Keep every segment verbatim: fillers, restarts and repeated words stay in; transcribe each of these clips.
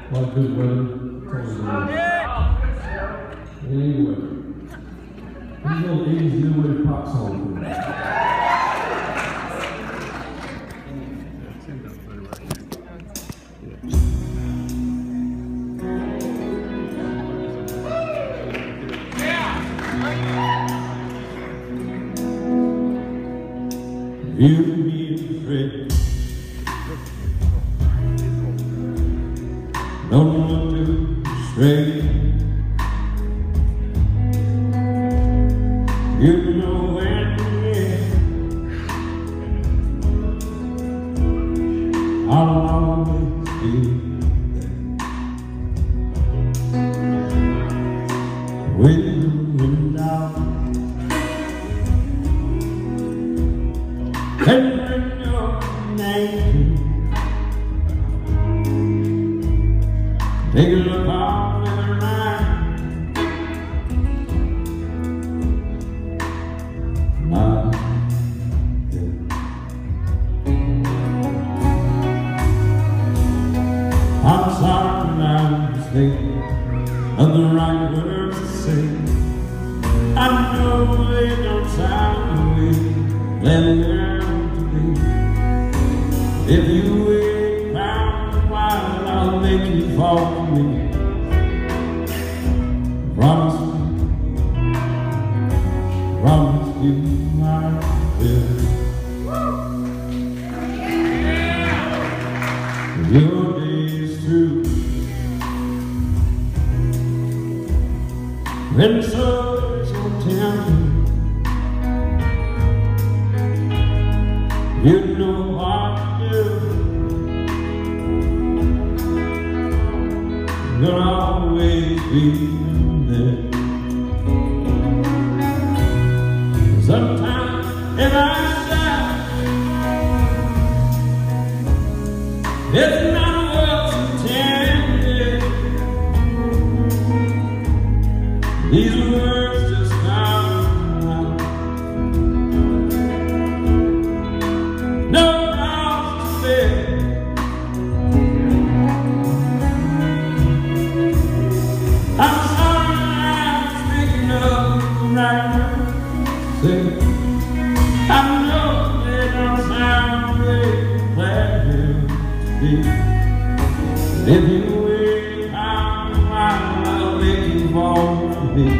Like good weather. Anyway, here's a little eighties new wave pop song for me. You be afraid. Don't look too straight. You know when to get. I'll always be there. When you're down. And bring your name. Take a look all in her eye. My head. I'm sorry I'm mistaken of the right words to say. I know they don't sound the way that they're to be. If you wait round a while, I'll make you fall for me. Promise me, promise you I will. Your day is through, and so so tempting. You know what to do. You'll always be there. Sometimes if I shout, it's not what's intended. These words just come out. No cause to fear. I'm sorry I'm speaking of the right words. I know they don't sound very pleasant to be. If you wait out a while, I'll make you fall for me.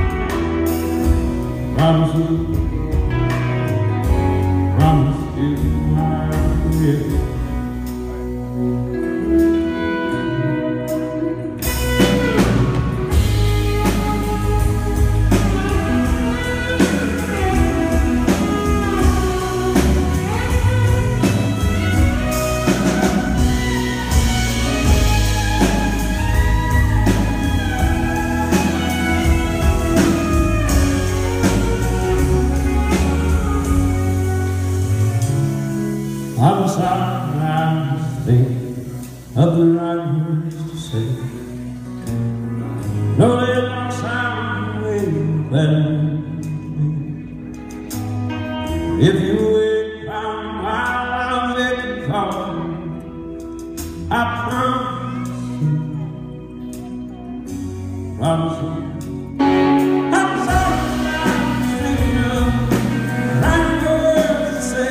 Promise you, promise you I will. I'm sorry I'm thinking of the right words to say. No, they don't sound way better to me. If you wait round a while, I'll make it call. I promise you, promise you. I'm sorry I'm thinking of the right words to say.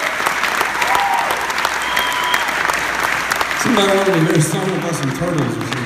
Somebody wanted to hear a song about some turtles or something.